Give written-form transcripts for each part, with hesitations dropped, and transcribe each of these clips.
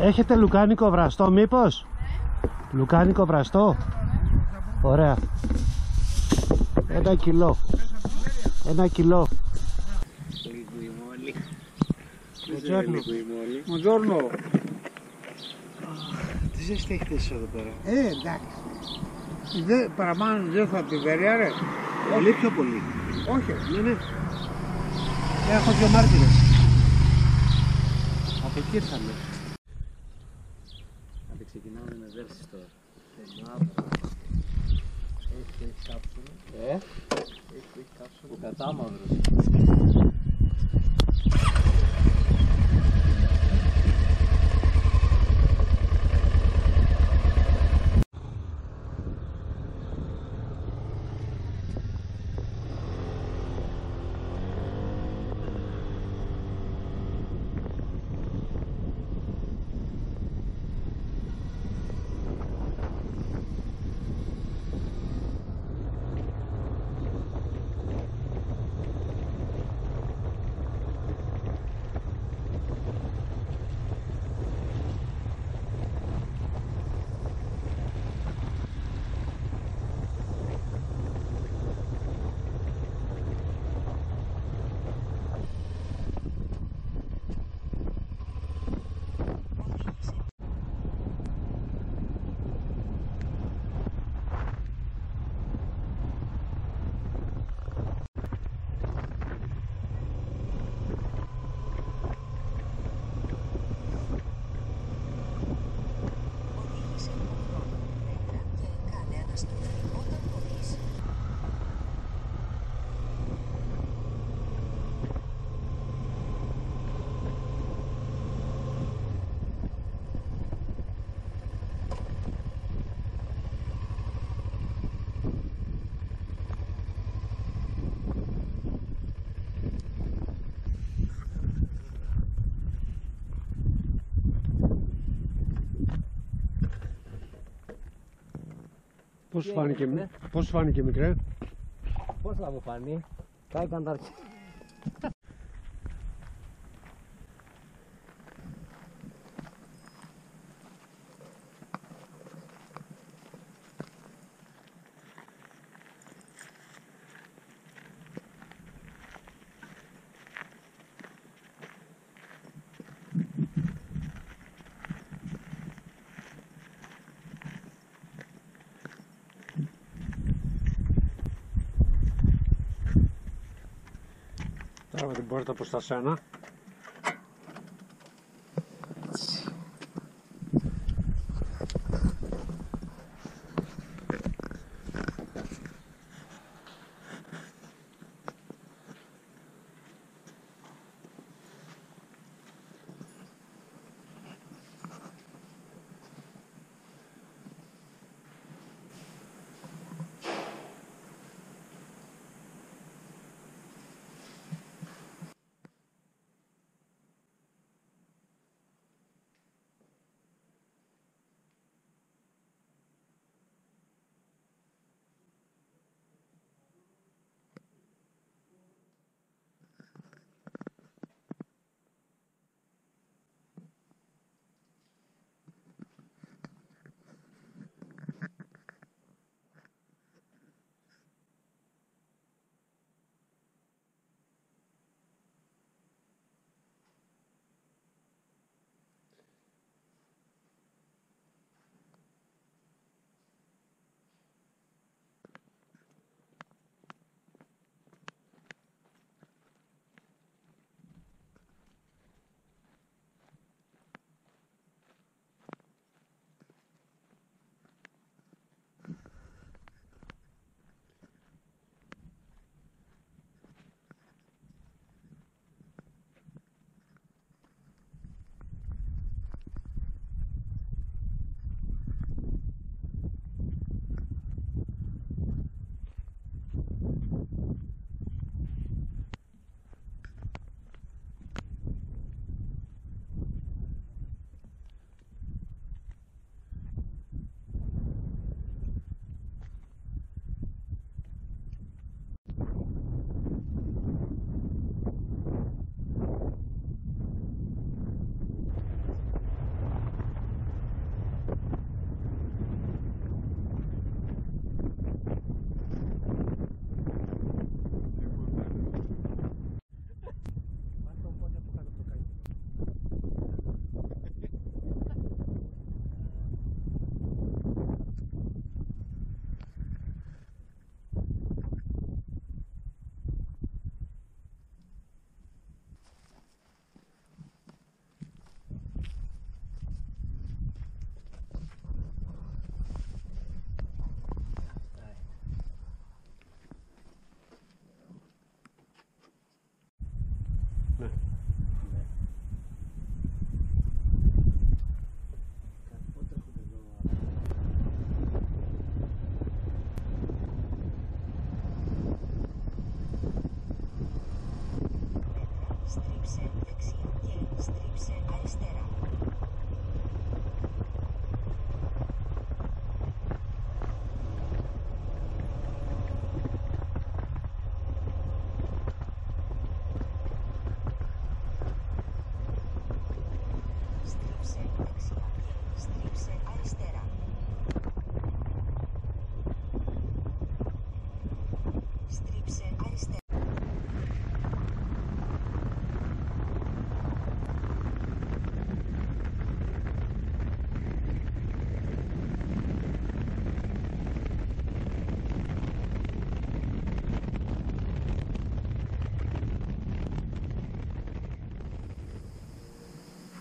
Έχετε λουκάνικο βραστό μήπως? Ναι. Λουκάνικο βραστό. Ωραία. 1 κιλό. 1 κιλό. Buongiorno. Τι ζέστη έχετε εσείς εδώ πέρα? Εντάξει. Παραπάνω δεν θα την φέρει, ρε. Πολύ πιο πολύ. Όχι. Ναι. Έχω 2 μάρτυρες. Από εκεί ήρθαμε. Άντε ξεκινάμε με δέρσεις τώρα. Έχει κάψουλα. Έχει κάψουλα. Ο κατάμαυρος. Πώς σου φάνηκε μικρέ? Πώς θα μου φανεί, κάηκαν τα αρχή. Τώρα με την πόρτα προς τα σένα.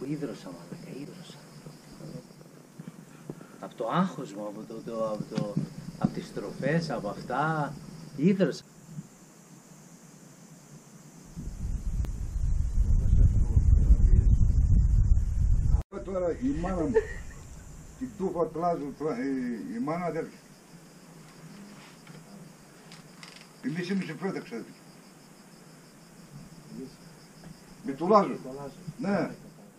ίδρωσα μαλάκα, ίδρωσα. Από το άγχος μου, από τις στροφές, από αυτά, ίδρωσα. Τώρα η μάνα μου, την τούφα πλάζω, η μάνα αδέρφη. Η μίση μου συμφέρεται, ξέρετε. Με του Λάζου. Ναι.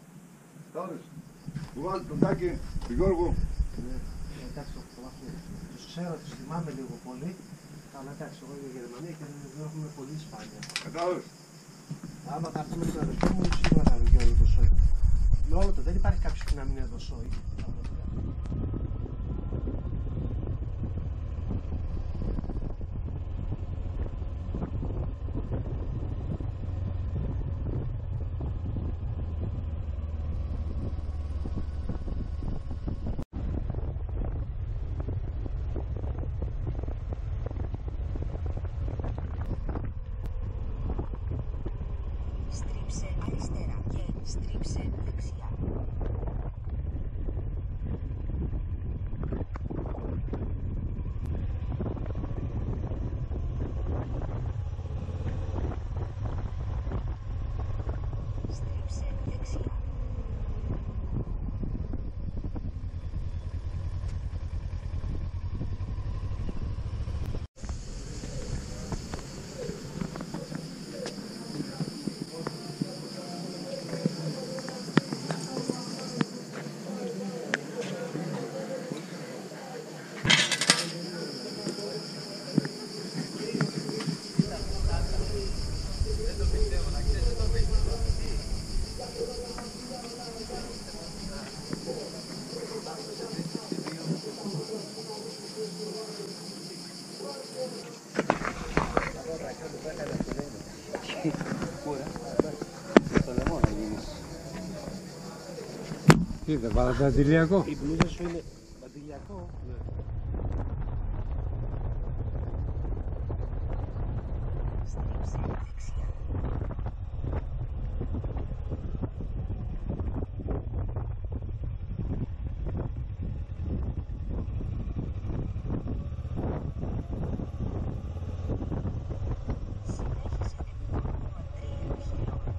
Του Λάζου, τον Τάκη, τον Γιώργο. Εντάξει, τους ξέρω, τους θυμάμαι λίγο πολύ. Αλλά εντάξει, εγώ είμαι Γερμανία και δεν έχουμε πολύ σπάνια. Κατάλαβες. Άμα θα έρθουμε στην αδερφή μου, σίγουρα θα βγει όλο το σόι. Με όλο το, δεν υπάρχει κάποιος που να μην είναι εδώ σόι. Στρίψε αριστερά και στρίψε δεξιά. Στρίψε δεξιά. Στο λαιμό να γίνεις. Τι, δεν βάλατε αντιλιακό. Η μπλούζα σου είναι αντιλιακό. Στρίψε δεξιά. Συνέχισε με 3 χιλιόμετρα.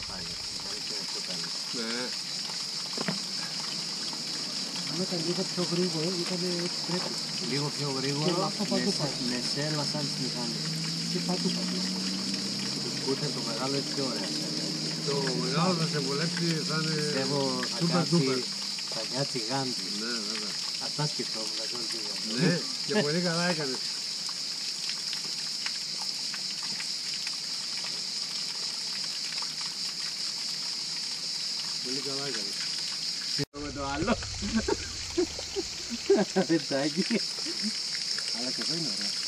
πάλι. Δηλαδή και αυτό πάλι. Ναι. Αν ήταν λίγο πιο γρήγορο, ήταν έτσι πρέπει. Λίγο πιο γρήγορο, Και αυτό παντού πάει. με σέρβα σαν τις μηχανές. Και παντού παντού. Το σκούτερ το μεγάλο είναι πιο ωραία σέρβα. Το μεγάλο θα σε βολέψει, θα είναι Πιστεύω super duper. θα κάτσει γάντι. Ναι, βέβαια. Αυτά σκεφτόμουν, να ζω λίγο. Ναι, και πολύ καλά έκανες. Πολύ καλά έκανες. Με το άλλο. Πετσάκι. Αλλά και αυτό είναι ωραίο.